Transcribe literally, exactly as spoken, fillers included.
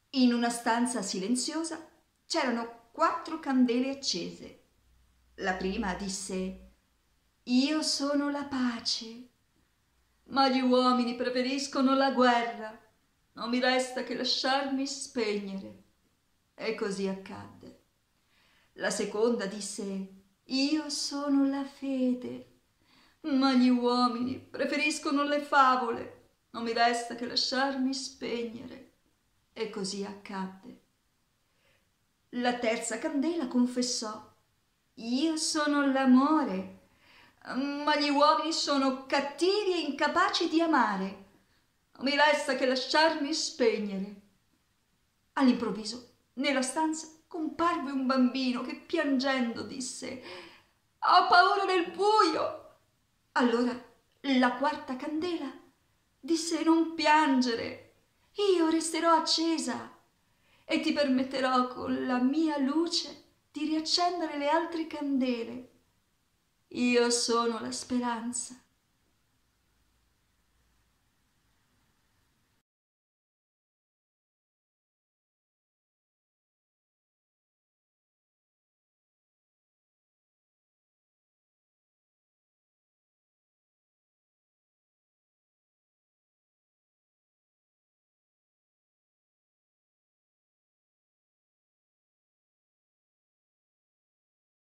In una stanza silenziosa c'erano quattro candele accese. La prima disse: «Io sono la pace, ma gli uomini preferiscono la guerra. Non mi resta che lasciarmi spegnere». E così accadde. La seconda disse: «Io sono la fede, ma gli uomini preferiscono le favole. Non mi resta che lasciarmi spegnere». E così accadde. La terza candela confessò: «Io sono l'amore, ma gli uomini sono cattivi e incapaci di amare. Non mi resta che lasciarmi spegnere». All'improvviso, nella stanza comparve un bambino che piangendo disse: «Ho paura del buio». Allora la quarta candela disse: «Non piangere, io resterò accesa e ti permetterò con la mia luce di riaccendere le altre candele. Io sono la speranza,